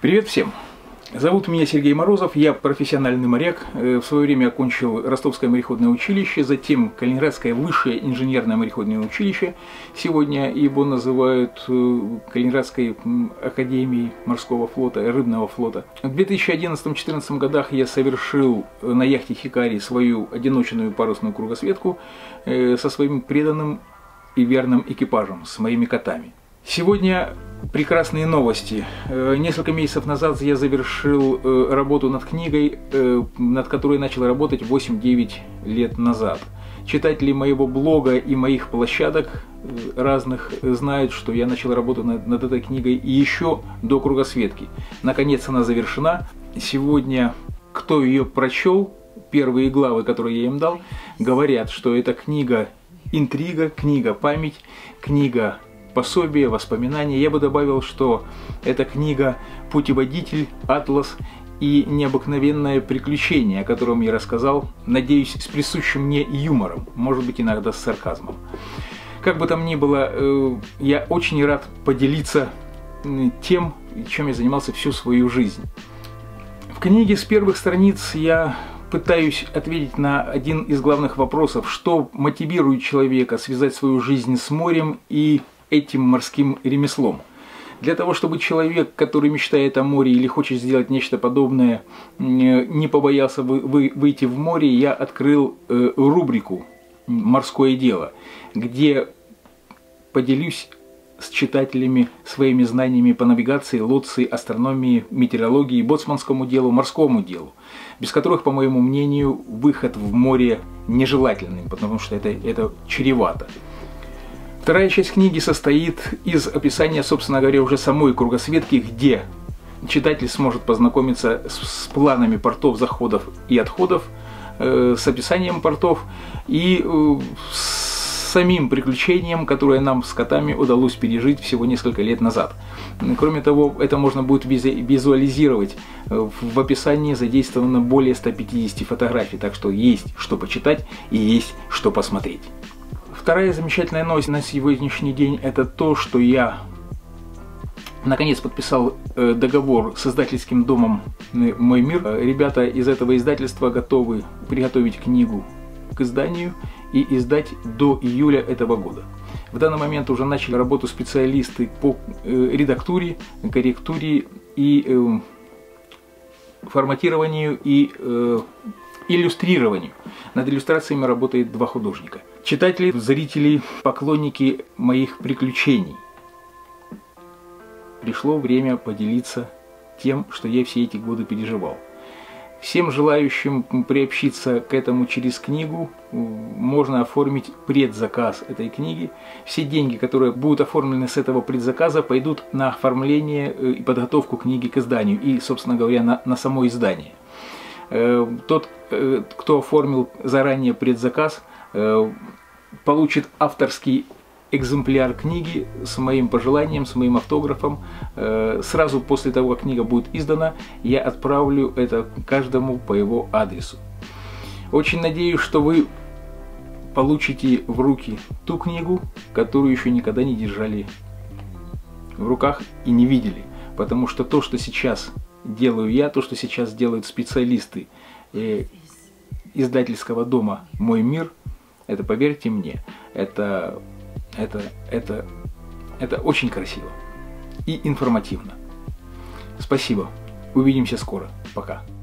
Привет всем! Зовут меня Сергей Морозов, я профессиональный моряк. В свое время окончил Ростовское мореходное училище, затем Калининградское высшее инженерное мореходное училище. Сегодня его называют Калининградской академией морского флота, рыбного флота. В 2011-2014 годах я совершил на яхте Хикари свою одиночную парусную кругосветку со своим преданным и верным экипажем, с моими котами. Сегодня прекрасные новости. Несколько месяцев назад я завершил работу над книгой, над которой начал работать 8-9 лет назад. Читатели моего блога и моих площадок разных знают, что я начал работу над этой книгой еще до кругосветки. Наконец она завершена. Сегодня, кто ее прочел, первые главы, которые я им дал, говорят, что это книга интрига, книга память, книга пособие, воспоминания. Я бы добавил, что эта книга путеводитель, атлас и необыкновенное приключение, о котором я рассказал, надеюсь, с присущим мне юмором, может быть, иногда с сарказмом. Как бы там ни было, я очень рад поделиться тем, чем я занимался всю свою жизнь. В книге с первых страниц я пытаюсь ответить на один из главных вопросов, что мотивирует человека связать свою жизнь с морем и этим морским ремеслом. Для того, чтобы человек, который мечтает о море или хочет сделать нечто подобное, не побоялся выйти в море, я открыл рубрику «Морское дело», где поделюсь с читателями своими знаниями по навигации, лоции, астрономии, метеорологии, боцманскому делу, морскому делу, без которых, по моему мнению, выход в море нежелательный, потому что это чревато. Вторая часть книги состоит из описания, собственно говоря, уже самой кругосветки, где читатель сможет познакомиться с планами портов заходов и отходов, с описанием портов и с самим приключением, которое нам с котами удалось пережить всего несколько лет назад. Кроме того, это можно будет визуализировать. В описании задействовано более 150 фотографий, так что есть что почитать и есть что посмотреть. Вторая замечательная новость на сегодняшний день – это то, что я наконец подписал договор с издательским домом «Мой мир». Ребята из этого издательства готовы приготовить книгу к изданию и издать до июля этого года. В данный момент уже начали работу специалисты по редактуре, корректуре и форматированию и иллюстрированию. Над иллюстрациями работает 2 художника. Читатели, зрители, поклонники моих приключений. Пришло время поделиться тем, что я все эти годы переживал. Всем желающим приобщиться к этому через книгу можно оформить предзаказ этой книги. Все деньги, которые будут оформлены с этого предзаказа, пойдут на оформление и подготовку книги к изданию и, собственно говоря, на само издание. Тот, кто оформил заранее предзаказ, получит авторский экземпляр книги с моим пожеланием, с моим автографом. Сразу после того, как книга будет издана, я отправлю это каждому по его адресу. Очень надеюсь, что вы получите в руки ту книгу, которую еще никогда не держали в руках и не видели. Потому что то, что сейчас делаю я, то, что сейчас делают специалисты издательского дома «Мой мир», это, поверьте мне, это очень красиво и информативно. Спасибо. Увидимся скоро. Пока.